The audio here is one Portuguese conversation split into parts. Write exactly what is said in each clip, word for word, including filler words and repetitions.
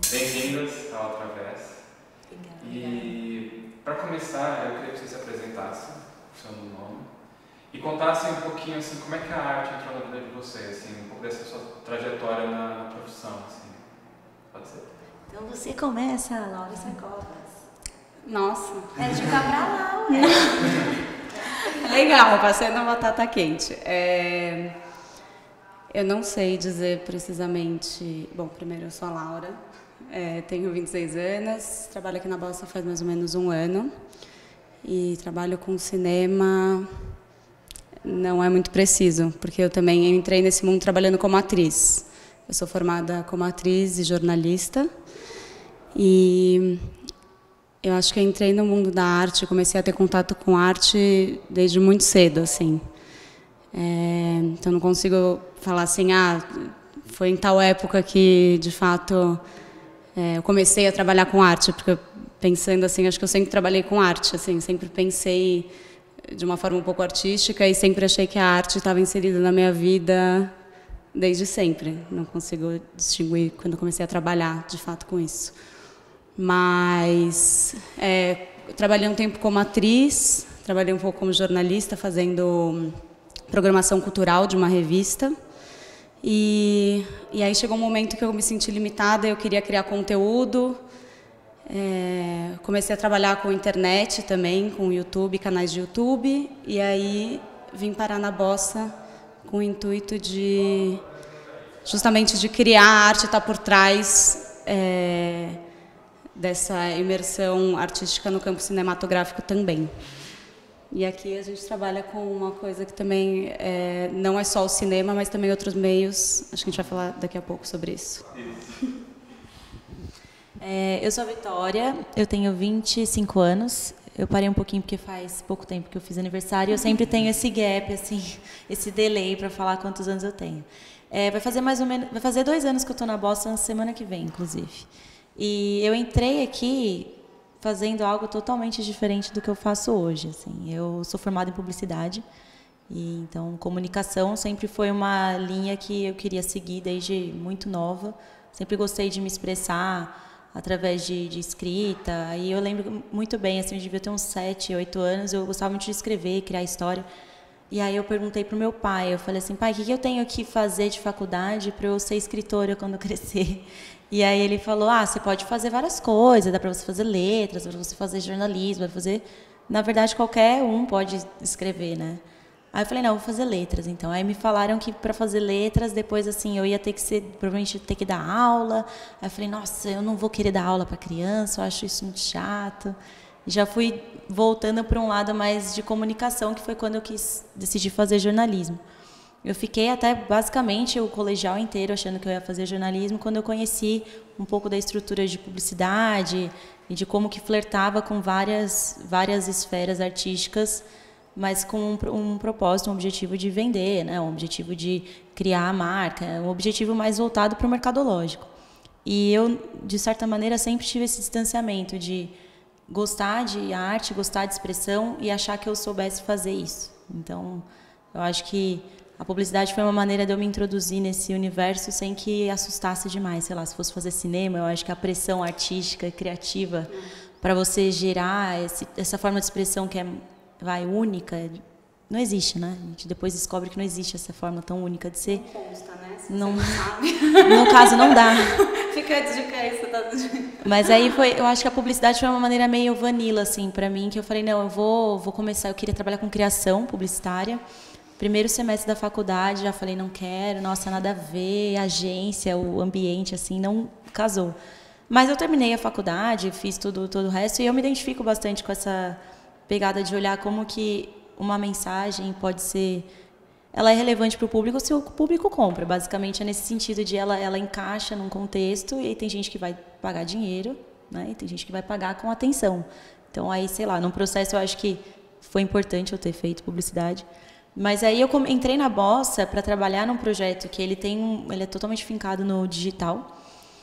Bem-vindas ao Através. Obrigada. E para começar, eu queria que você se apresentasse, o seu nome, e contasse um pouquinho assim como é que a arte entrou na vida de você, assim, um pouco dessa sua trajetória na, na profissão, assim. Pode ser? Então você começa, Laura Sarcovas. Nossa. É de ficar pra lá, ué. Legal, passei na batata quente. É... Eu não sei dizer precisamente... Bom, primeiro eu sou a Laura, é, tenho vinte e seis anos, trabalho aqui na Bossa faz mais ou menos um ano. E trabalho com cinema... Não é muito preciso, porque eu também entrei nesse mundo trabalhando como atriz. Eu sou formada como atriz e jornalista. E... Eu acho que eu entrei no mundo da arte, comecei a ter contato com arte desde muito cedo, assim. É, então não consigo falar assim, ah, foi em tal época que, de fato, é, eu comecei a trabalhar com arte, porque pensando assim, acho que eu sempre trabalhei com arte, assim, sempre pensei de uma forma um pouco artística e sempre achei que a arte estava inserida na minha vida desde sempre. Não consigo distinguir quando comecei a trabalhar, de fato, com isso. Mas é, trabalhei um tempo como atriz, trabalhei um pouco como jornalista, fazendo programação cultural de uma revista. E, e aí chegou um momento que eu me senti limitada, eu queria criar conteúdo. É, comecei a trabalhar com internet também, com YouTube, canais de YouTube. E aí vim parar na Bossa com o intuito de, justamente, de criar a arte, estar por trás... É, dessa imersão artística no campo cinematográfico também. E aqui a gente trabalha com uma coisa que também é, não é só o cinema, mas também outros meios. Acho que a gente vai falar daqui a pouco sobre isso. É, eu sou a Vitória, eu tenho vinte e cinco anos. Eu parei um pouquinho porque faz pouco tempo que eu fiz aniversário. Eu sempre tenho esse gap, assim, esse delay para falar quantos anos eu tenho. É, vai fazer mais ou menos, vai fazer dois anos que eu estou na Bossa, na semana que vem, inclusive. E eu entrei aqui fazendo algo totalmente diferente do que eu faço hoje. Assim. Eu sou formada em publicidade, e então comunicação sempre foi uma linha que eu queria seguir desde muito nova. Sempre gostei de me expressar através de, de escrita. E eu lembro muito bem, assim, eu devia ter uns sete, oito anos, eu gostava muito de escrever, criar história. E aí eu perguntei para o meu pai, eu falei assim, pai, o que eu tenho que fazer de faculdade para eu ser escritora quando crescer? E aí ele falou, ah, você pode fazer várias coisas, dá para você fazer letras, dá para você fazer jornalismo, dá para fazer... Na verdade, qualquer um pode escrever, né? Aí eu falei, não, eu vou fazer letras, então. Aí me falaram que para fazer letras, depois, assim, eu ia ter que ser, provavelmente ter que dar aula. Aí eu falei, nossa, eu não vou querer dar aula para criança, eu acho isso muito chato. E já fui voltando para um lado mais de comunicação, que foi quando eu quis decidir fazer jornalismo. Eu fiquei até basicamente o colegial inteiro achando que eu ia fazer jornalismo, quando eu conheci um pouco da estrutura de publicidade e de como que flertava com várias, várias esferas artísticas, mas com um, um propósito, um objetivo de vender, né? Um objetivo de criar a marca, um objetivo mais voltado para o mercadológico. E eu, de certa maneira, sempre tive esse distanciamento de gostar de arte, gostar de expressão e achar que eu soubesse fazer isso. Então, eu acho que a publicidade foi uma maneira de eu me introduzir nesse universo sem que assustasse demais. Sei lá, se fosse fazer cinema, eu acho que a pressão artística e criativa para você gerar esse, essa forma de expressão que é, vai, única, não existe, né? A gente depois descobre que não existe essa forma tão única de ser. Não consta, né? Se não, você não sabe. No caso, não dá. Fica a dica aí, você tá... Mas aí foi, eu acho que a publicidade foi uma maneira meio vanilla, assim, para mim, que eu falei, não, eu vou, vou começar, eu queria trabalhar com criação publicitária. Primeiro semestre da faculdade, já falei, não quero, nossa, nada a ver, agência, o ambiente, assim, não casou. Mas eu terminei a faculdade, fiz tudo, todo o resto, e eu me identifico bastante com essa pegada de olhar como que uma mensagem pode ser... Ela é relevante para o público se o público compra. Basicamente, é nesse sentido de ela, ela encaixa num contexto, e aí tem gente que vai pagar dinheiro, né, e tem gente que vai pagar com atenção. Então, aí, sei lá, num processo eu acho que foi importante eu ter feito publicidade. Mas aí eu entrei na Bossa para trabalhar num projeto que ele tem um, ele é totalmente fincado no digital.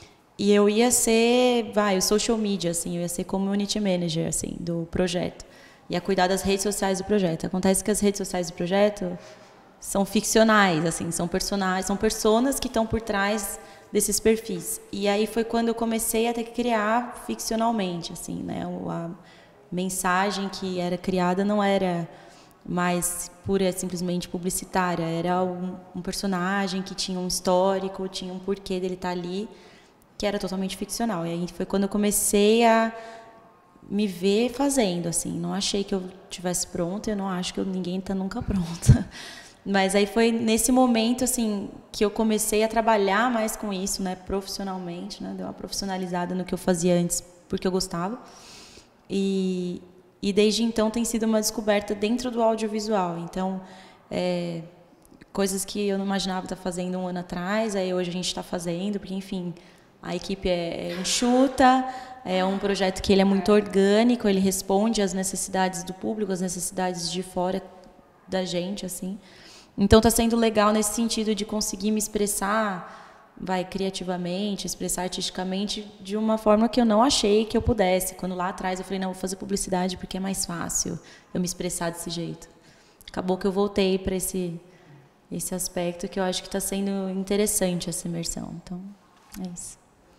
E eu ia ser, vai, o social media, assim, eu ia ser community manager, assim, do projeto. Ia cuidar das redes sociais do projeto. Acontece que as redes sociais do projeto são ficcionais, assim, são personagens, são personas que estão por trás desses perfis. E aí foi quando eu comecei a ter que criar ficcionalmente, assim, né? A mensagem que era criada não era mais pura, simplesmente publicitária, era um, um personagem que tinha um histórico, tinha um porquê dele estar ali, que era totalmente ficcional. E aí foi quando eu comecei a me ver fazendo, assim. Não achei que eu tivesse pronta, eu não acho que eu, ninguém está nunca pronta. Mas aí foi nesse momento, assim, que eu comecei a trabalhar mais com isso, né, profissionalmente, né, deu uma profissionalizada no que eu fazia antes, porque eu gostava. E, e desde então tem sido uma descoberta dentro do audiovisual. Então, é, coisas que eu não imaginava estar fazendo um ano atrás, aí hoje a gente está fazendo, porque, enfim, a equipe é, é enxuta, é um projeto que ele é muito orgânico, ele responde às necessidades do público, às necessidades de fora da gente, assim. Então está sendo legal nesse sentido de conseguir me expressar, vai, criativamente, expressar artisticamente de uma forma que eu não achei que eu pudesse. Quando lá atrás eu falei, não, vou fazer publicidade porque é mais fácil eu me expressar desse jeito. Acabou que eu voltei para esse, esse aspecto que eu acho que está sendo interessante, essa imersão. Então, é isso.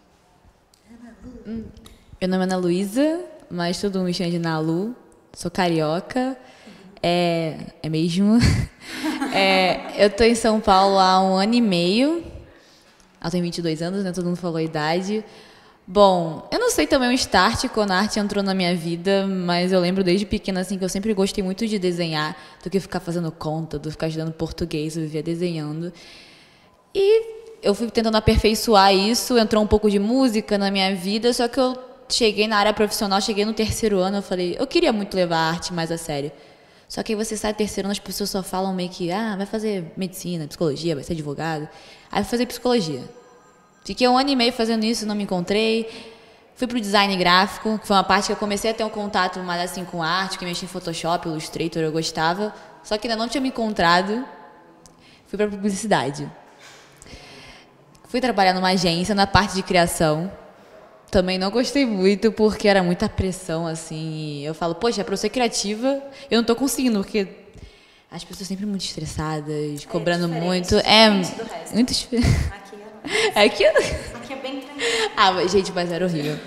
Meu nome é Ana Luísa, mas todo mundo me chama de Nalu. Sou carioca. É, é mesmo. É, eu estou em São Paulo há um ano e meio. Eu tenho vinte e dois anos, né? Todo mundo falou a idade. Bom, eu não sei também o start quando a arte entrou na minha vida, mas eu lembro desde pequena assim, que eu sempre gostei muito de desenhar, do que ficar fazendo conta, do ficar estudando português, eu vivia desenhando. E eu fui tentando aperfeiçoar isso, entrou um pouco de música na minha vida, só que eu cheguei na área profissional, cheguei no terceiro ano, eu falei, eu queria muito levar a arte mais a sério. Só que aí você sai do terceiro ano, as pessoas só falam meio que, ah, vai fazer medicina, psicologia, vai ser advogado. Aí fui fazer psicologia. Fiquei um ano e meio fazendo isso, não me encontrei. Fui pro design gráfico, que foi uma parte que eu comecei a ter um contato mais assim com arte, que mexia em Photoshop, Illustrator, eu gostava. Só que ainda não tinha me encontrado. Fui pra publicidade. Fui trabalhar numa agência, na parte de criação. Também não gostei muito, porque era muita pressão, assim. Eu falo, poxa, para eu ser criativa, eu não estou conseguindo, porque as pessoas sempre muito estressadas, cobrando é muito. É muito diferente. Aqui é, aqui, aqui é bem tranquilo. Ah, mas, gente, mas era horrível.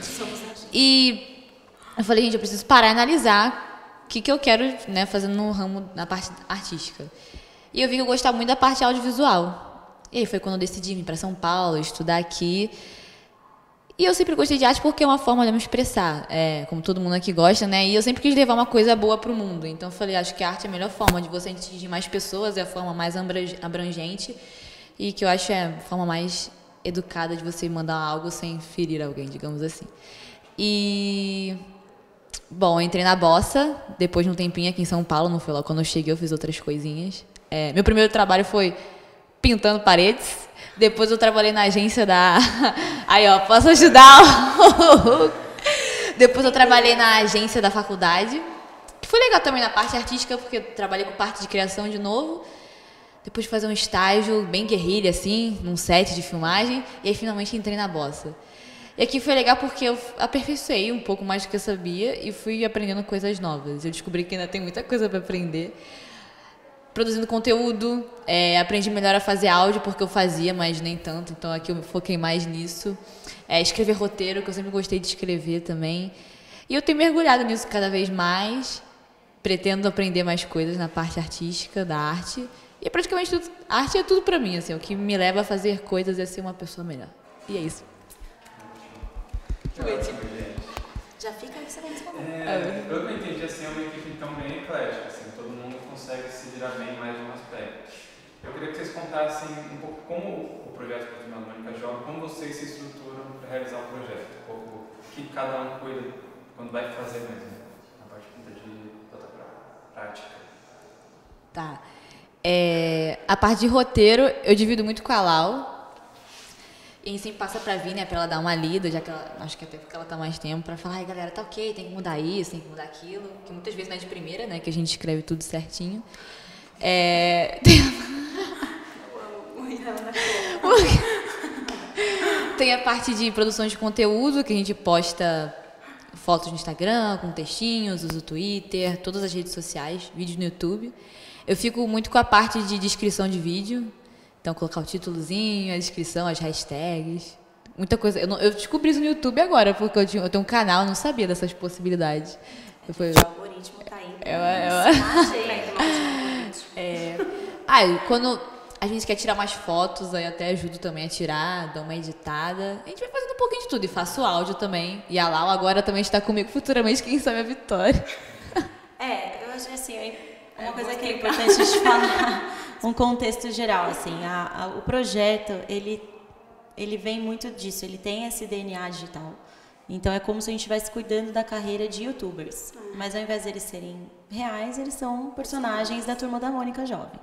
E eu falei, gente, eu preciso parar e analisar o que, que eu quero, né, fazer no ramo, na parte artística. E eu vi que eu gostava muito da parte audiovisual. E aí foi quando eu decidi vir para São Paulo, estudar aqui. E eu sempre gostei de arte porque é uma forma de me expressar, é, como todo mundo aqui gosta, né? E eu sempre quis levar uma coisa boa para o mundo. Então eu falei, acho que a arte é a melhor forma de você atingir mais pessoas, é a forma mais abrangente e que eu acho é a forma mais educada de você mandar algo sem ferir alguém, digamos assim. E, bom, eu entrei na Bossa, depois de um tempinho aqui em São Paulo, não foi lá quando eu cheguei, eu fiz outras coisinhas. É, meu primeiro trabalho foi pintando paredes. Depois eu trabalhei na agência da... Aí, ó, posso ajudar? Depois eu trabalhei na agência da faculdade, que foi legal também na parte artística, porque eu trabalhei com parte de criação de novo. Depois de fazer um estágio bem guerrilha, assim, num set de filmagem, e aí finalmente entrei na Bossa. E aqui foi legal porque eu aperfeiçoei um pouco mais do que eu sabia e fui aprendendo coisas novas. Eu descobri que ainda tem muita coisa para aprender. Produzindo conteúdo, é, aprendi melhor a fazer áudio, porque eu fazia, mas nem tanto, então aqui eu me foquei mais nisso. É, escrever roteiro, que eu sempre gostei de escrever também. E eu tenho mergulhado nisso cada vez mais, pretendo aprender mais coisas na parte artística, da arte. E praticamente tudo, a arte é tudo pra mim, assim, o que me leva a fazer coisas é ser uma pessoa melhor. E é isso. Já fica aí, você vai responder. É, eu não entendi, assim, é uma equipe então bem eclética, assim, todo mundo consegue se virar bem mais em um aspecto. Eu queria que vocês contassem um pouco como o projeto Patrimonio Mônica Jovem, como vocês se estruturam para realizar o projeto, um pouco o que cada um cuida quando vai fazer mesmo, na parte de outra prática. Tá. É, a parte de roteiro eu divido muito com a Lau. E a gente sempre passa pra vir, né, pra ela dar uma lida, já que ela, acho que até porque ela tá mais tempo, pra falar, ai galera, tá ok, tem que mudar isso, tem que mudar aquilo, que muitas vezes não é de primeira, né, que a gente escreve tudo certinho. É... Tem a parte de produção de conteúdo, que a gente posta fotos no Instagram, com textinhos, usa o Twitter, todas as redes sociais, vídeos no YouTube. Eu fico muito com a parte de descrição de vídeo. Então, colocar o títulozinho, a descrição, as hashtags. Muita coisa. Eu, não, eu descobri isso no YouTube agora, porque eu, tinha, eu tenho um canal, eu não sabia dessas possibilidades. Eu fui, o algoritmo tá aí. Eu, eu, é, ah, quando a gente quer tirar mais fotos, aí até ajudo também a tirar, dou uma editada. A gente vai fazendo um pouquinho de tudo. E faço áudio também. E a Lau agora também está comigo futuramente, quem sabe a Vitória. É, eu acho assim, uma coisa que é importante de falar, um contexto geral, assim, a, a, o projeto, ele, ele vem muito disso, ele tem esse D N A digital. Então é como se a gente estivesse cuidando da carreira de youtubers. Mas ao invés de eles serem reais, eles são personagens da Turma da Mônica Jovem.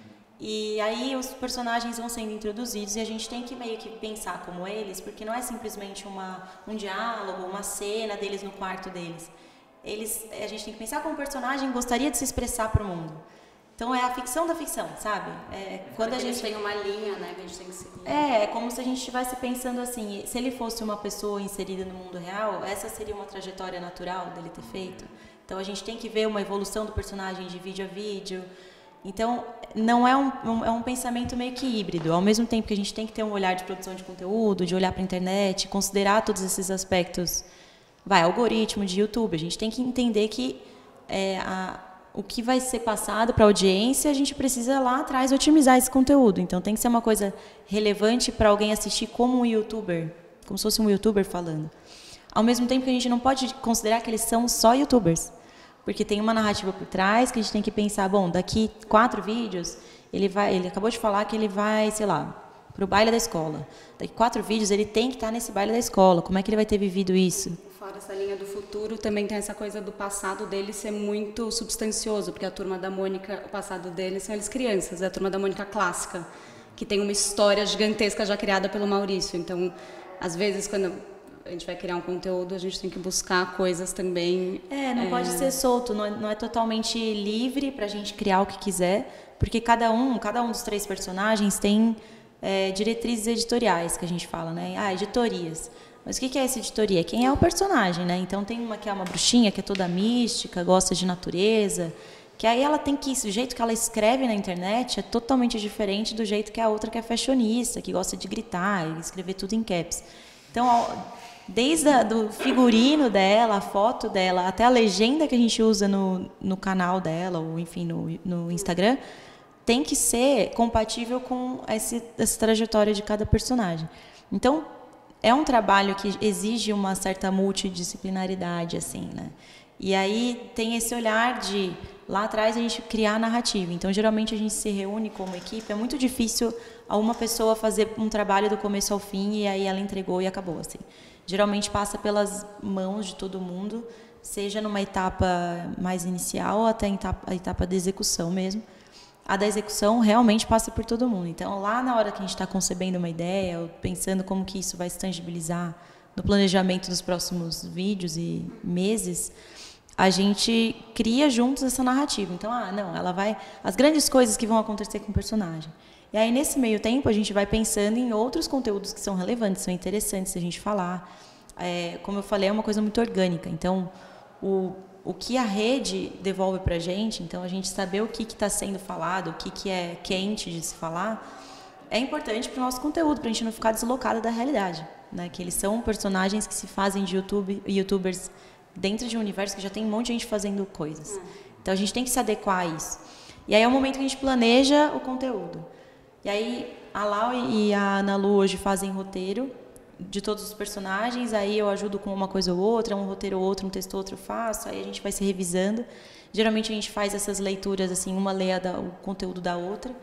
E aí os personagens vão sendo introduzidos e a gente tem que meio que pensar como eles, porque não é simplesmente uma, um diálogo, uma cena deles no quarto deles. Eles, a gente tem que pensar como o personagem gostaria de se expressar para o mundo. Então é a ficção da ficção, sabe? É, quando a gente tem uma linha, né, que a gente tem que seguir. É, é como se a gente estivesse pensando assim, se ele fosse uma pessoa inserida no mundo real, essa seria uma trajetória natural dele ter feito. Então a gente tem que ver uma evolução do personagem de vídeo a vídeo. Então não é um, um, é um pensamento meio que híbrido. Ao mesmo tempo que a gente tem que ter um olhar de produção de conteúdo, de olhar para a internet, considerar todos esses aspectos, vai, algoritmo de YouTube, a gente tem que entender que é, a o que vai ser passado para a audiência, a gente precisa lá atrás otimizar esse conteúdo. Então tem que ser uma coisa relevante para alguém assistir como um youtuber, como se fosse um youtuber falando. Ao mesmo tempo que a gente não pode considerar que eles são só youtubers, porque tem uma narrativa por trás que a gente tem que pensar, bom, daqui quatro vídeos, ele vai, ele acabou de falar que ele vai, sei lá, para o baile da escola. Daqui quatro vídeos ele tem que estar nesse baile da escola. Como é que ele vai ter vivido isso? Fora essa linha do futuro, também tem essa coisa do passado dele ser muito substancioso, porque a Turma da Mônica, o passado deles são eles crianças, é a Turma da Mônica clássica, que tem uma história gigantesca já criada pelo Maurício. Então, às vezes, quando a gente vai criar um conteúdo, a gente tem que buscar coisas também... É, não é... pode ser solto, não é, não é totalmente livre para a gente criar o que quiser, porque cada um, cada um dos três personagens tem é, diretrizes editoriais, que a gente fala, né? Ah, editorias. Mas o que é essa editoria? Quem é o personagem, né? Então tem uma que é uma bruxinha, que é toda mística, gosta de natureza, que aí ela tem que... O jeito que ela escreve na internet é totalmente diferente do jeito que a outra que é fashionista, que gosta de gritar e escrever tudo em caps. Então, desde o figurino dela, a foto dela, até a legenda que a gente usa no, no canal dela, ou enfim, no, no Instagram, tem que ser compatível com esse, essa trajetória de cada personagem. Então, é um trabalho que exige uma certa multidisciplinaridade, assim, né? E aí tem esse olhar de, lá atrás, a gente criar a narrativa. Então, geralmente, a gente se reúne como equipe. É muito difícil a uma pessoa fazer um trabalho do começo ao fim e aí ela entregou e acabou, assim. Geralmente, passa pelas mãos de todo mundo, seja numa etapa mais inicial ou até a etapa de execução mesmo. A da execução realmente passa por todo mundo. Então, lá na hora que a gente está concebendo uma ideia, ou pensando como que isso vai se tangibilizar no planejamento dos próximos vídeos e meses, a gente cria juntos essa narrativa. Então, ah, não, ela vai... As grandes coisas que vão acontecer com o personagem. E aí, nesse meio tempo, a gente vai pensando em outros conteúdos que são relevantes, são interessantes a gente falar. É, como eu falei, é uma coisa muito orgânica. Então, o... o que a rede devolve para a gente, então a gente saber o que está sendo falado, o que, que é quente de se falar, é importante para o nosso conteúdo, para a gente não ficar deslocado da realidade, né? Que eles são personagens que se fazem de YouTube, youtubers dentro de um universo que já tem um monte de gente fazendo coisas. Então a gente tem que se adequar a isso. E aí é o momento que a gente planeja o conteúdo. E aí a Lau e a Ana Lu hoje fazem roteiro de todos os personagens, aí eu ajudo com uma coisa ou outra, um roteiro ou outro, um texto ou outro eu faço, aí a gente vai se revisando. Geralmente a gente faz essas leituras, assim, uma lê a, o conteúdo da outra.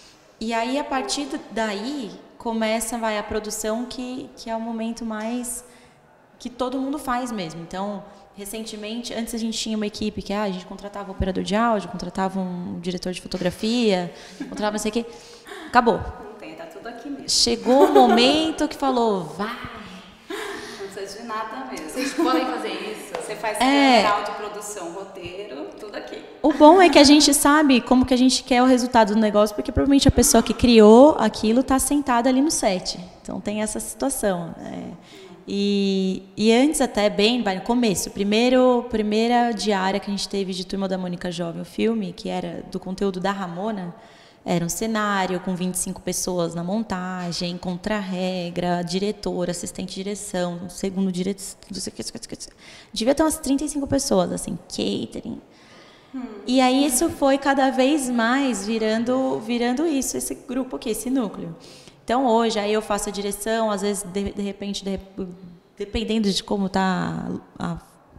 E aí, a partir daí, começa vai, a produção, que, que é o momento mais que todo mundo faz mesmo. Então, recentemente, antes a gente tinha uma equipe que ah, a gente contratava um operador de áudio, contratava um diretor de fotografia, contratava não sei o quê. Acabou. Tudo aqui mesmo. Chegou o momento que falou, vai. Não precisa de nada mesmo. Vocês podem fazer isso. Você faz é. autoprodução, roteiro, tudo aqui. O bom é que a gente sabe como que a gente quer o resultado do negócio, porque provavelmente a pessoa que criou aquilo está sentada ali no set. Então tem essa situação. Né? E, e antes até, bem, vai no começo, primeiro, primeira diária que a gente teve de Turma da Mônica Jovem, o filme, que era do conteúdo da Ramona, Era um cenário com vinte e cinco pessoas na montagem, contra-regra, diretor, assistente de direção, segundo diretor... Devia ter umas trinta e cinco pessoas, assim, catering. Hum. E aí isso foi cada vez mais virando, virando isso, esse grupo aqui, esse núcleo. Então, hoje, aí eu faço a direção, às vezes, de, de repente, de, dependendo de como está a,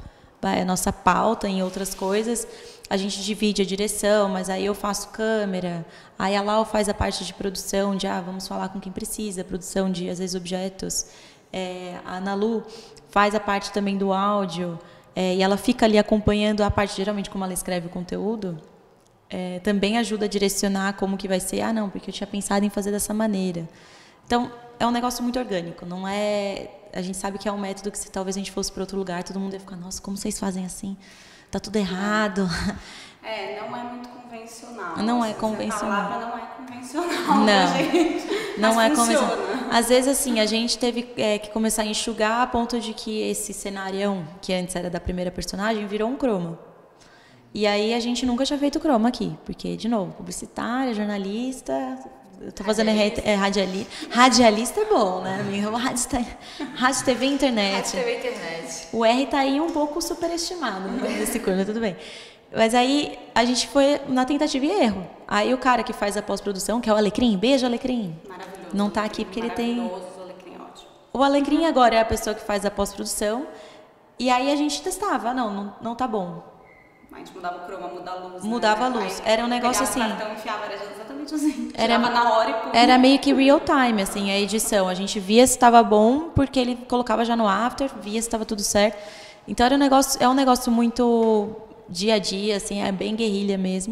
a nossa pauta em outras coisas, a gente divide a direção, mas aí eu faço câmera, aí a Lau faz a parte de produção, de, ah, vamos falar com quem precisa, produção de, às vezes, objetos. É, a Ana Lu faz a parte também do áudio, é, e ela fica ali acompanhando a parte, geralmente, como ela escreve o conteúdo, é, também ajuda a direcionar como que vai ser. Ah, não, porque eu tinha pensado em fazer dessa maneira. Então, é um negócio muito orgânico, não é... A gente sabe que é um método que, se talvez a gente fosse para outro lugar, todo mundo ia ficar, nossa, como vocês fazem assim? Tá tudo errado. É, não é muito convencional. Não é essa convencional. palavra não é convencional, não, né, gente? Não Mas é funciona. convencional. Às vezes, assim, a gente teve é, que começar a enxugar a ponto de que esse cenarião, que antes era da primeira personagem, virou um croma. E aí a gente nunca tinha feito croma aqui, porque, de novo, publicitária, jornalista... Eu tô fazendo radialista. É, radialista. Radialista é bom, né? Rádio, tá, rádio, T V e internet. Rádio, T V e internet. O R tá aí um pouco superestimado nesse curso, tudo bem. Mas aí a gente foi na tentativa e erro. Aí o cara que faz a pós-produção, que é o Alecrim, beijo, Alecrim. Maravilhoso. Não tá aqui porque ele tem... Maravilhoso, o Alecrim é ótimo. O Alecrim agora é a pessoa que faz a pós-produção. E aí a gente testava. Não, não, não tá bom. A gente mudava o croma, mudava a luz. Mudava né? a luz. Aí, era um negócio assim. Cartão, enfiava, era exatamente assim. Era, na hora e pum. Era meio que real time, assim, a edição. A gente via se estava bom, porque ele colocava já no after, via se estava tudo certo. Então era um negócio, é um negócio muito dia a dia, assim, é bem guerrilha mesmo.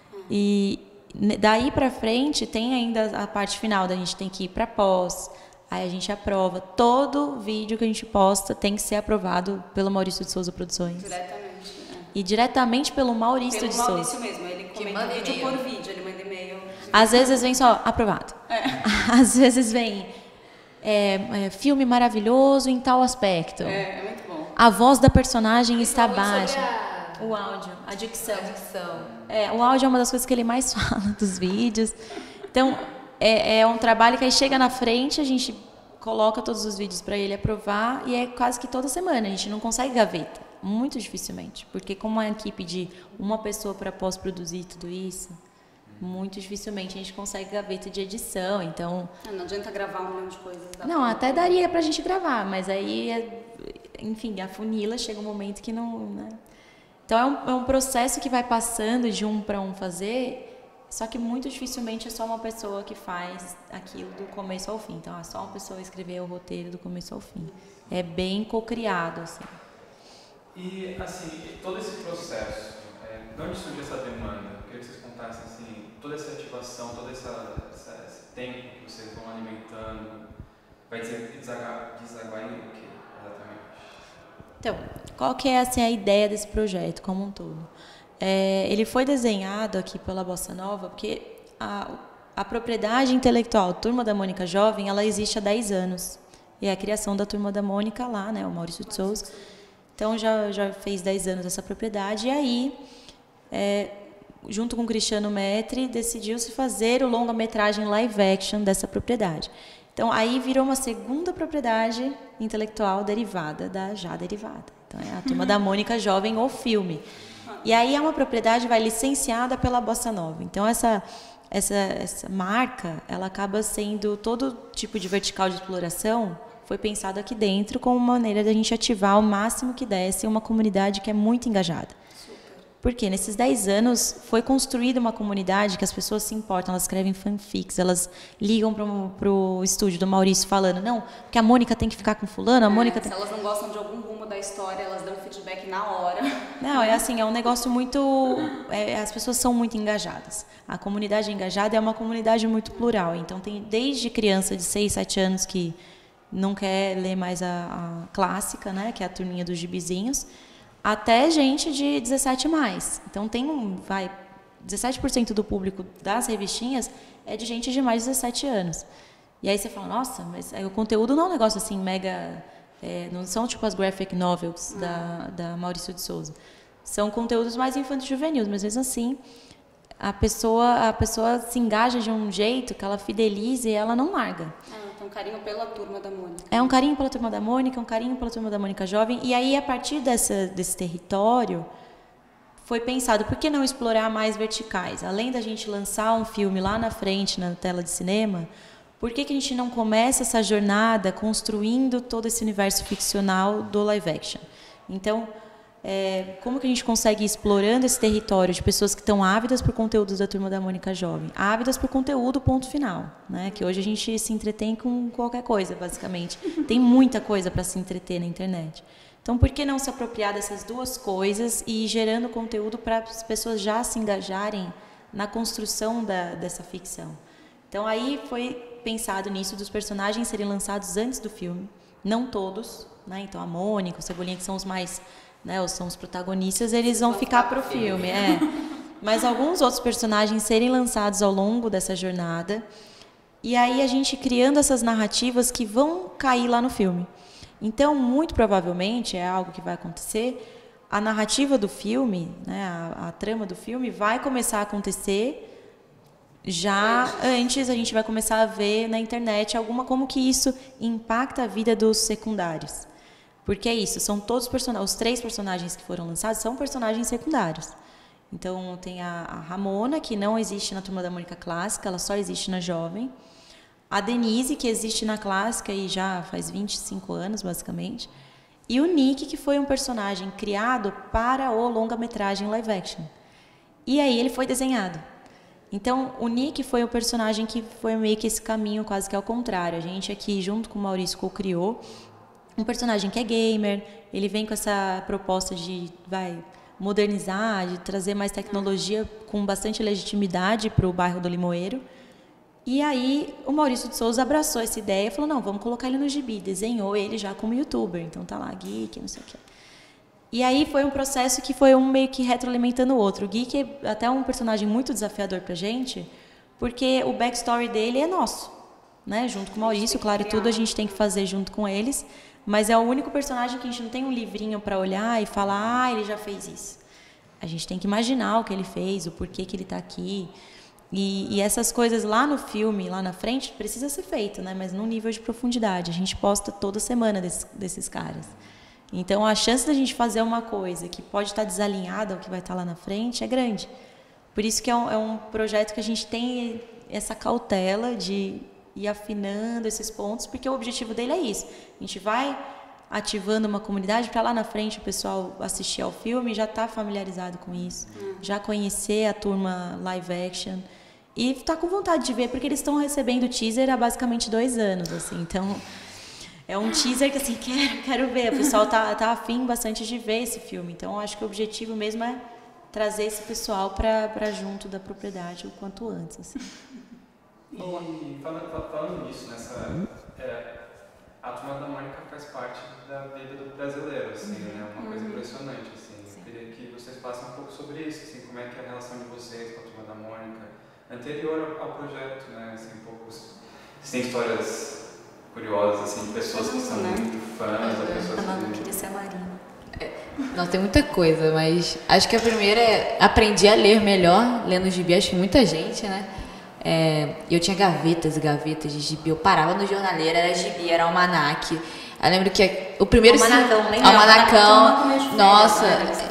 E daí para frente tem ainda a parte final, da gente tem que ir para pós. Aí a gente aprova. Todo vídeo que a gente posta tem que ser aprovado pelo Maurício de Souza Produções. Diretamente. E diretamente pelo Maurício pelo de Maurício Souza. mesmo, ele Que comenta manda vídeo e-mail. por vídeo, ele manda e-mail. Às vezes vem só aprovado. É. Às vezes vem é, é, filme maravilhoso em tal aspecto. É, é muito bom. A voz da personagem está Muito baixa. sobre a- O áudio, a dicção. A dicção. É, o áudio é uma das coisas que ele mais fala dos vídeos. Então, é, é um trabalho que aí chega na frente, a gente coloca todos os vídeos para ele aprovar e é quase que toda semana. A gente não consegue gaveta. Muito dificilmente, porque como é uma equipe de uma pessoa para pós-produzir tudo isso, muito dificilmente a gente consegue gaveta de edição, então... Não adianta gravar um milhão de coisas. Não, até daria pra gente gravar, mas aí, é, enfim, a funila chega um momento que não... Né? Então é um, é um processo que vai passando de um para um fazer, só que muito dificilmente é só uma pessoa que faz aquilo do começo ao fim. Então é só uma pessoa escrever o roteiro do começo ao fim. É bem cocriado, assim. E, assim, todo esse processo, é, de onde surge essa demanda? Eu queria que vocês contassem, assim, toda essa ativação, todo essa, essa, esse tempo que vocês vão alimentando, vai desaguar, desaguar em o quê, exatamente? Então, qual que é assim, a ideia desse projeto como um todo? É, ele foi desenhado aqui pela Bossa Nova porque a, a propriedade intelectual Turma da Mônica Jovem, ela existe há dez anos. E é a criação da Turma da Mônica lá, né, o Maurício de Souza. Então, já, já fez dez anos essa propriedade. E aí, é, junto com o Cristiano Metri, decidiu-se fazer o longa-metragem live action dessa propriedade. Então, aí virou uma segunda propriedade intelectual derivada da já derivada. Então, é a Turma da Mônica Jovem, o filme. E aí é uma propriedade vai licenciada pela Bossa Nova. Então, essa, essa, essa marca, ela acaba sendo todo tipo de vertical de exploração foi pensado aqui dentro como uma maneira da gente ativar o máximo que desse uma comunidade que é muito engajada. Porque nesses dez anos foi construída uma comunidade que as pessoas se importam, elas escrevem fanfics, elas ligam para o estúdio do Maurício falando, não, porque a Mônica tem que ficar com fulano, a Mônica é, tem... Se elas não gostam de algum rumo da história, elas dão feedback na hora. Não, é assim, é um negócio muito... É, as pessoas são muito engajadas. A comunidade engajada é uma comunidade muito plural. Então, tem desde criança de seis, sete anos que não quer ler mais a, a clássica, né, que é a turminha dos gibizinhos, até gente de dezessete mais. Então, tem um, vai, dezessete por cento do público das revistinhas é de gente de mais de dezessete anos. E aí você fala, nossa, mas o conteúdo não é um negócio assim, mega... É, não são tipo as graphic novels da, da Maurício de Souza. São conteúdos mais infanto-juvenis, mas mesmo assim, a pessoa, a pessoa se engaja de um jeito que ela fideliza e ela não larga. Ah, tem um carinho pela Turma da Mônica. É um carinho pela Turma da Mônica, um carinho pela Turma da Mônica Jovem. E aí, a partir dessa, desse território, foi pensado, por que não explorar mais verticais? Além da gente lançar um filme lá na frente, na tela de cinema, por que, que a gente não começa essa jornada construindo todo esse universo ficcional do live action? Então, é, como que a gente consegue ir explorando esse território de pessoas que estão ávidas por conteúdos da Turma da Mônica Jovem? Ávidas por conteúdo, ponto final. Né? Que hoje a gente se entretém com qualquer coisa, basicamente. Tem muita coisa para se entreter na internet. Então, por que não se apropriar dessas duas coisas e ir gerando conteúdo para as pessoas já se engajarem na construção da, dessa ficção? Então, aí foi pensado nisso, dos personagens serem lançados antes do filme. Não todos, né? Então, a Mônica, o Cebolinha, que são os mais, né, são os protagonistas, eles vão ficar para o filme. É. Mas alguns outros personagens serem lançados ao longo dessa jornada. E aí a gente criando essas narrativas que vão cair lá no filme. Então, muito provavelmente, é algo que vai acontecer, a narrativa do filme, né, a, a trama do filme vai começar a acontecer já antes, a gente vai começar a ver na internet alguma, como que isso impacta a vida dos secundários. Porque é isso, são todos personagens, os três personagens que foram lançados são personagens secundários. Então, tem a, a Ramona, que não existe na Turma da Mônica Clássica, ela só existe na Jovem. A Denise, que existe na Clássica e já faz vinte e cinco anos, basicamente. E o Nick, que foi um personagem criado para o longa-metragem live action. E aí ele foi desenhado. Então, o Nick foi o personagem que foi meio que esse caminho quase que ao contrário. A gente aqui, junto com o Maurício, co-criou um personagem que é gamer. Ele vem com essa proposta de vai, modernizar, de trazer mais tecnologia com bastante legitimidade para o bairro do Limoeiro. E aí o Maurício de Souza abraçou essa ideia e falou, não, vamos colocar ele no gibi. Desenhou ele já como youtuber, então tá lá, geek, não sei o quê. E aí foi um processo que foi um meio que retroalimentando o outro. O Geek é até um personagem muito desafiador pra gente, porque o backstory dele é nosso, né? Junto com o Maurício, claro, e tudo a gente tem que fazer junto com eles, mas é o único personagem que a gente não tem um livrinho para olhar e falar, ah, ele já fez isso. A gente tem que imaginar o que ele fez, o porquê que ele tá aqui. E, e essas coisas lá no filme, lá na frente, precisa ser feito, né? Mas num nível de profundidade. A gente posta toda semana desse, desses caras. Então, a chance da gente fazer uma coisa que pode estar desalinhada ao que vai estar lá na frente é grande. Por isso que é um, é um projeto que a gente tem essa cautela de ir afinando esses pontos, porque o objetivo dele é isso. A gente vai ativando uma comunidade para lá na frente o pessoal assistir ao filme e já estar familiarizado com isso, hum. já conhecer a turma live action. E está com vontade de ver, porque eles estão recebendo o teaser há basicamente dois anos, assim. Então, é um teaser que, assim, quero, quero ver. O pessoal tá, tá afim bastante de ver esse filme. Então, acho que o objetivo mesmo é trazer esse pessoal para junto da propriedade o quanto antes, assim. Boa. E falando, falando nisso, nessa, é, a Turma da Mônica faz parte da vida do brasileiro, assim, uhum. né? Uma coisa impressionante, assim. Sim. Eu queria que vocês passem um pouco sobre isso, assim, como é que é a relação de vocês com a Turma da Mônica, anterior ao projeto, né, assim, um pouco, tem histórias curiosas, assim, de pessoas que são né? muito fãs, ou pessoas a Manu que... queria ser a Marina. É, não, tem muita coisa, mas acho que a primeira é aprendi a ler melhor, lendo gibi, acho que muita gente, né, é, eu tinha gavetas e gavetas de gibi, eu parava no jornaleiro, era gibi, era almanaque, eu lembro que o primeiro... Almanacão, lembra? Almanacão, nossa...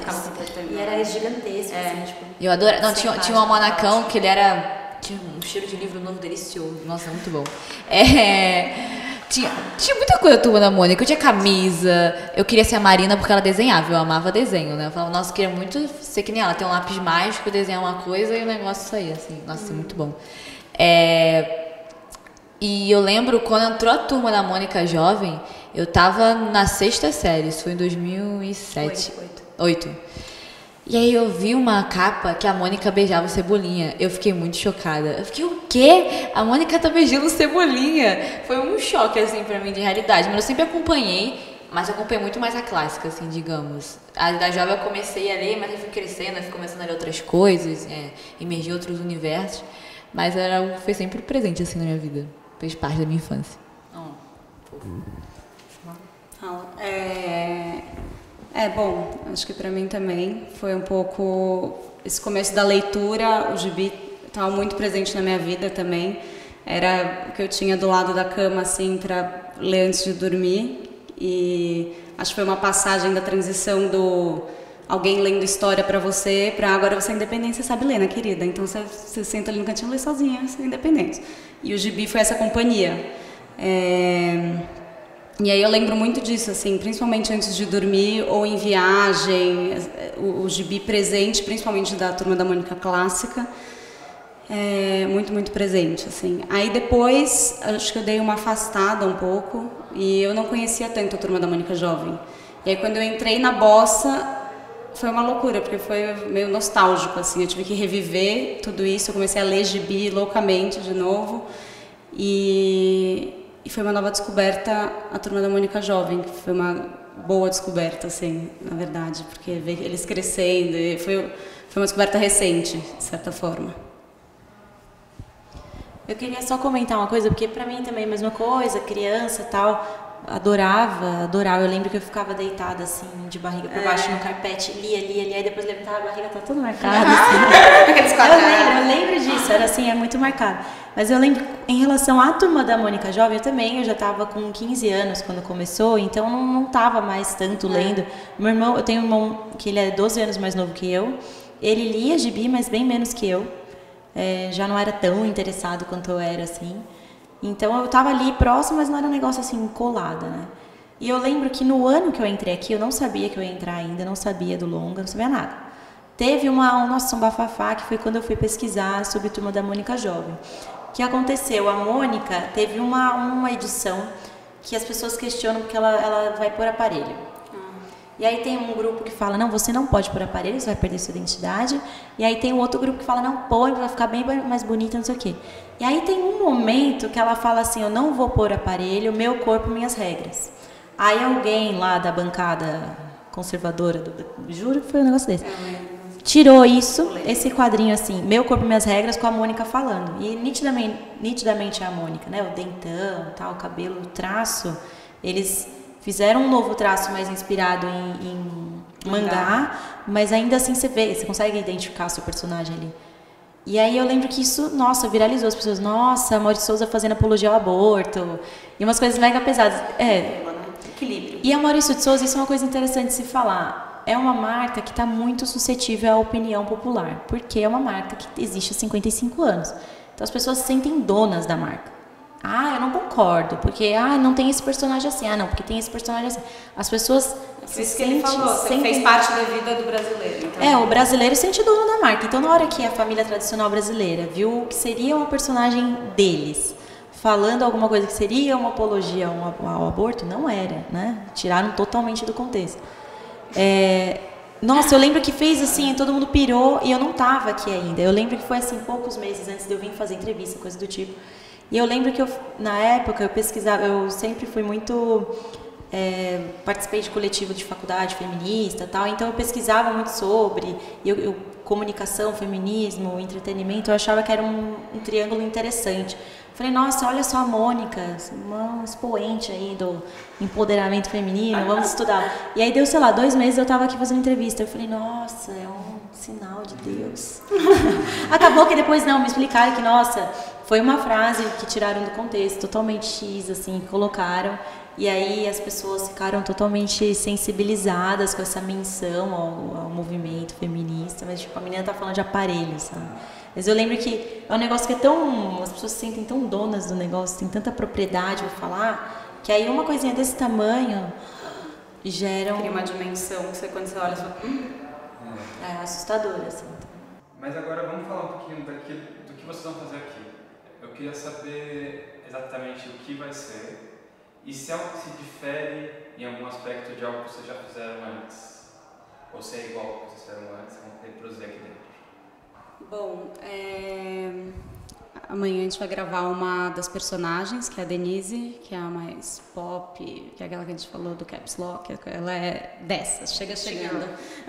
E era gigantesco, é. assim, tipo... Eu adoro. Não, tinha, tinha um almanacão que ele era... Tinha um cheiro de livro novo delicioso. Nossa, muito bom. É, tinha, tinha muita coisa da Turma da Mônica. Eu tinha camisa. Eu queria ser a Marina porque ela desenhava. Eu amava desenho, né? Eu falava, nossa, eu queria muito ser que nem ela. Ter um lápis mágico, desenhar uma coisa e o negócio saía, assim. Nossa, hum. muito bom. É, e eu lembro quando entrou a Turma da Mônica Jovem, eu tava na sexta série. Isso foi em dois mil e sete. Oito. Oito. E aí eu vi uma capa que a Mônica beijava o Cebolinha. Eu fiquei muito chocada. Eu fiquei, o quê? A Mônica tá beijando o Cebolinha. Foi um choque, assim, pra mim, de realidade. Mas eu sempre acompanhei, mas eu acompanhei muito mais a clássica, assim, digamos. A da Jovem eu comecei a ler, mas eu fui crescendo, eu fui começando a ler outras coisas, é, emergir em outros universos. Mas era algo que foi sempre presente, assim, na minha vida. Fez parte da minha infância. Oh. É... É, bom, acho que para mim também foi um pouco esse começo da leitura, o gibi estava muito presente na minha vida também. Era o que eu tinha do lado da cama assim para ler antes de dormir, e acho que foi uma passagem da transição do alguém lendo história para você para agora você é independente, você sabe ler, né, querida? Então você, você senta ali no cantinho e lê sozinha, você é independente. E o gibi foi essa companhia. É... E aí eu lembro muito disso, assim, principalmente antes de dormir ou em viagem, o, o gibi presente, principalmente da Turma da Mônica Clássica, é muito, muito presente, assim. Aí depois, acho que eu dei uma afastada um pouco e eu não conhecia tanto a Turma da Mônica Jovem. E aí quando eu entrei na bossa, foi uma loucura, porque foi meio nostálgico, assim, eu tive que reviver tudo isso, eu comecei a ler gibi loucamente de novo, e... E foi uma nova descoberta, a Turma da Mônica Jovem, que foi uma boa descoberta, assim, na verdade, porque ver eles crescendo, e foi, foi uma descoberta recente, de certa forma. Eu queria só comentar uma coisa, porque pra mim também é a mesma coisa, criança e tal, adorava, adorava. Eu lembro que eu ficava deitada, assim, de barriga por baixo é. no carpete, lia, lia, lia, e depois levantava a barriga, tá tudo marcado, assim. Aqueles eu lembro, eu lembro disso, era assim, é muito marcado. Mas eu lembro, em relação à Turma da Mônica Jovem, eu também, eu já estava com quinze anos quando começou, então não, não tava mais tanto lendo. Meu irmão, eu tenho um irmão que ele é doze anos mais novo que eu, ele lia gibi, mas bem menos que eu. É, já não era tão interessado quanto eu era, assim. Então eu estava ali próximo, mas não era um negócio assim, colada, né? E eu lembro que no ano que eu entrei aqui, eu não sabia que eu ia entrar ainda, não sabia do longa, não sabia nada. Teve uma, um, nossa, um bafafá, que foi quando eu fui pesquisar sobre Turma da Mônica Jovem. O que aconteceu? A Mônica teve uma, uma edição que as pessoas questionam porque ela, ela vai pôr aparelho. E aí tem um grupo que fala, não, você não pode pôr aparelho, você vai perder sua identidade. E aí tem um outro grupo que fala, não, põe, vai ficar bem mais bonita, não sei o quê. E aí tem um momento que ela fala assim, eu não vou pôr aparelho, meu corpo, minhas regras. Aí alguém lá da bancada conservadora, do, juro que foi um negócio desse, tirou isso, esse quadrinho assim, meu corpo, minhas regras, com a Mônica falando. E nitidamente, nitidamente é a Mônica, né? O dentão, tal, o cabelo, o traço, eles... fizeram um novo traço mais inspirado em, em mangá, mas ainda assim você vê, você consegue identificar seu personagem ali. E aí eu lembro que isso, nossa, viralizou. As pessoas, nossa, Maurício Souza fazendo apologia ao aborto. E umas coisas mega pesadas. É. Equilíbrio. E a Maurício de Souza, isso é uma coisa interessante de se falar. É uma marca que está muito suscetível à opinião popular, porque é uma marca que existe há cinquenta e cinco anos. Então as pessoas se sentem donas da marca. Ah, eu não concordo, porque ah, não tem esse personagem assim. Ah, não, porque tem esse personagem assim. As pessoas se sentem... Isso que ele falou, você fez parte da vida do brasileiro. Então. É, o brasileiro sente dono da marca. Então, na hora que a família tradicional brasileira viu que seria uma personagem deles, falando alguma coisa que seria uma apologia ao, ao aborto, não era, né? Tiraram totalmente do contexto. É... Nossa, eu lembro que fez assim, todo mundo pirou e eu não tava aqui ainda. Eu lembro que foi assim, poucos meses antes de eu vir fazer entrevista, coisa do tipo. E eu lembro que eu, na época, eu pesquisava, eu sempre fui muito, é, participei de coletivo de faculdade feminista e tal, então eu pesquisava muito sobre, eu, eu, comunicação, feminismo, entretenimento, eu achava que era um, um triângulo interessante. Falei, nossa, olha só a Mônica, uma expoente aí do empoderamento feminino, vamos estudar. E aí deu, sei lá, dois meses eu estava aqui fazendo entrevista, eu falei, nossa, é um sinal de Deus. Acabou que depois, não, me explicaram que, nossa... Foi uma frase que tiraram do contexto, totalmente X, assim, colocaram. E aí as pessoas ficaram totalmente sensibilizadas com essa menção ao, ao movimento feminista. Mas, tipo, a menina tá falando de aparelho, sabe? Mas eu lembro que é um negócio que é tão... As pessoas se sentem tão donas do negócio, tem tanta propriedade pra falar, que aí uma coisinha desse tamanho gera um... Cria uma dimensão que você, quando você olha, você fala... Hum. É assustador, assim. Mas agora vamos falar um pouquinho daquilo, do que vocês vão fazer aqui. Eu queria saber exatamente o que vai ser e se algo se difere em algum aspecto de algo que vocês já fizeram antes. Ou se é igual ao que vocês fizeram antes, vamos reproduzir aqui dentro. Bom, é... amanhã a gente vai gravar uma das personagens, que é a Denise, que é a mais pop, que é aquela que a gente falou do Caps Lock, ela é dessas, chega chegando.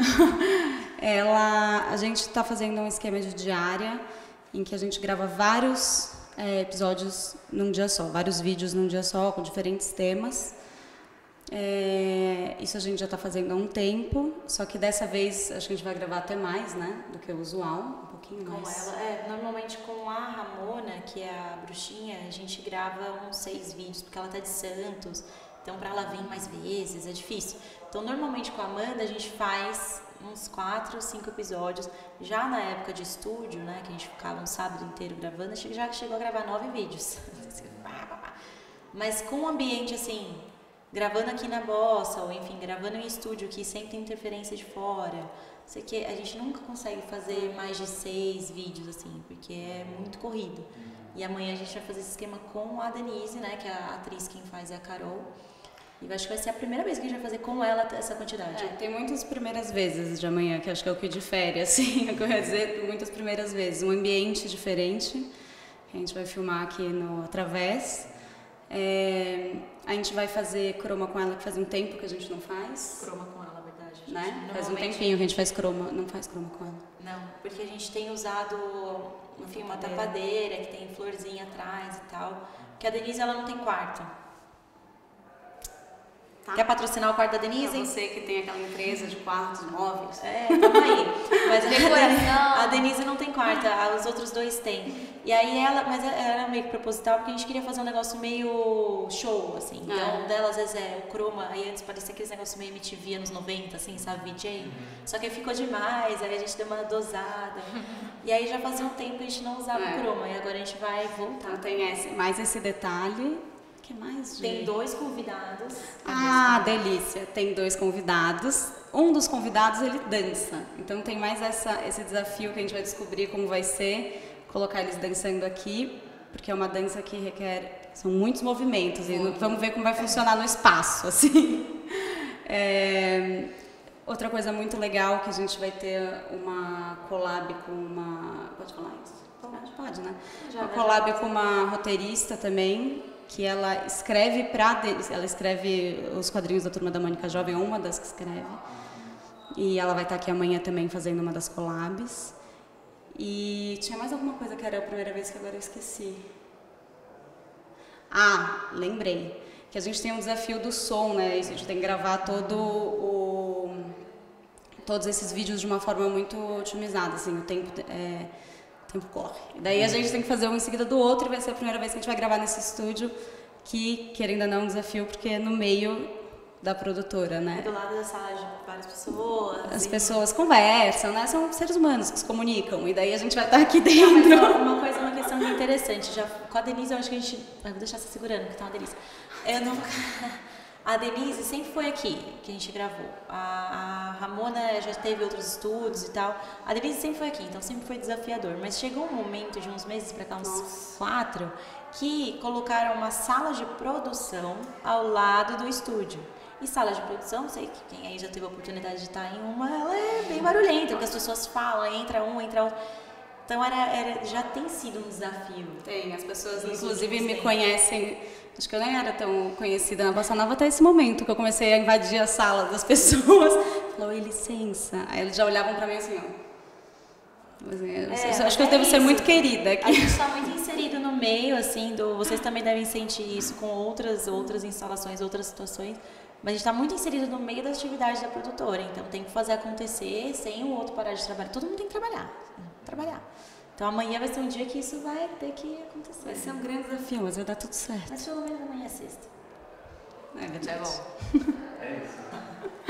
ela, a gente está fazendo um esquema de diária, em que a gente grava vários é, episódios num dia só, vários vídeos num dia só, com diferentes temas. É, isso a gente já está fazendo há um tempo, só que dessa vez acho que a gente vai gravar até mais, né, do que o usual, um pouquinho Com mais. ela, é, normalmente com a Ramona, que é a bruxinha, a gente grava uns seis vídeos, porque ela tá de Santos, então para ela vir mais vezes é difícil. Então normalmente com a Amanda a gente faz uns quatro, cinco episódios. Já na época de estúdio, né, que a gente ficava um sábado inteiro gravando, a gente já chegou a gravar nove vídeos. Mas com um ambiente assim, gravando aqui na Bossa, ou enfim, gravando em estúdio que sempre tem interferência de fora, sei que a gente nunca consegue fazer mais de seis vídeos assim, porque é muito corrido. E amanhã a gente vai fazer esse esquema com a Denise, né, que é a atriz quem faz é a Carol. E eu acho que vai ser a primeira vez que a gente vai fazer com ela essa quantidade. É, tem muitas primeiras vezes de amanhã, que acho que é o que difere, assim, o que eu ia dizer, muitas primeiras vezes. Um ambiente diferente, que a gente vai filmar aqui no Através. É, a gente vai fazer croma com ela, que faz um tempo que a gente não faz. Croma com ela, na verdade. A gente Né? Faz um normalmente- tempinho que a gente faz croma, não faz croma com ela. Não, porque a gente tem usado, enfim, uma tapadeira que tem florzinha atrás e tal. Porque a Denise, ela não tem quarto. Tá. Quer patrocinar o quarto da Pra Denise? você que tem aquela empresa de quartos móveis. É, tamo aí. Mas a Decoração. Denise, a Denise não tem quarto, a- os outros dois têm. E aí ela, mas era meio que proposital, porque a gente queria fazer um negócio meio show, assim. Então, É. dela às vezes é o croma, aí antes parecia aqueles negócios meio M T V anos noventa, assim, sabe, V J. Só que aí ficou demais, aí a gente deu uma dosada. E aí já fazia um tempo que a gente não usava É. o croma, e agora a gente vai voltar. Então tem esse, mais esse detalhe. O que mais, gente? Tem dois convidados. Ah, delícia. Tem dois convidados. Um dos convidados, ele dança. Então tem mais essa, esse desafio que a gente vai descobrir como vai ser, colocar eles dançando aqui, porque é uma dança que requer, são muitos movimentos e não- vamos ver como vai funcionar no espaço, assim. É, outra coisa muito legal que a gente vai ter uma collab com uma, pode falar isso? Pode, pode, né? Já, Uma já. collab com uma roteirista também, que ela escreve para ela escreve os quadrinhos da Turma da Mônica Jovem, é uma das que escreve. E ela vai estar aqui amanhã também fazendo uma das collabs. E tinha mais alguma coisa que era a primeira vez que agora eu esqueci. Ah, lembrei. Que a gente tem um desafio do som, né? A gente tem que gravar todo o todos esses vídeos de uma forma muito otimizada, assim, o tempo é, o tempo corre. E daí a gente tem que fazer um em seguida do outro e vai ser a primeira vez que a gente vai gravar nesse estúdio, que, querendo ou não, é um desafio, porque é no meio da produtora, É né? do lado da sala de várias pessoas. As e- pessoas conversam, né? São seres humanos que se comunicam, e daí a gente vai estar aqui Mas dentro. ó, uma coisa, uma questão muito interessante. Já, com a Denise, eu acho que a gente. Eu vou deixar você segurando, que tá uma delícia. Eu não. A Denise sempre foi aqui, que a gente gravou. A, a Ramona já teve outros estudos e tal. A Denise sempre foi aqui, então sempre foi desafiador. Mas chegou um momento, de uns meses pra cá, uns Nossa. quatro, que colocaram uma sala de produção ao lado do estúdio. E sala de produção, sei que quem aí já teve a oportunidade de estar em uma, ela é bem barulhenta, porque as pessoas falam, entra um, entra outro. Então era, era, já tem sido um desafio. Tem, as pessoas Nos inclusive últimos me tempos. conhecem, acho que eu nem era tão conhecida na Bossa Nova até esse momento, que eu comecei a invadir a sala das pessoas. Falou, oi, licença. Aí eles já olhavam pra mim assim, ó. Assim, eu- É, eu mas acho que eu é devo ser isso. muito querida A aqui. gente está muito inserido no meio, assim, do. Vocês também devem sentir isso com outras, outras instalações, outras situações. Mas a gente está muito inserido no meio da atividade da produtora, então tem que fazer acontecer sem o outro parar de trabalhar. Todo mundo tem que trabalhar, trabalhar. Então amanhã vai ser um dia que isso vai ter que acontecer. Vai ser um grande desafio, mas vai dar tudo certo. Mas pelo menos amanhã é sexta. É verdade. É bom. É isso.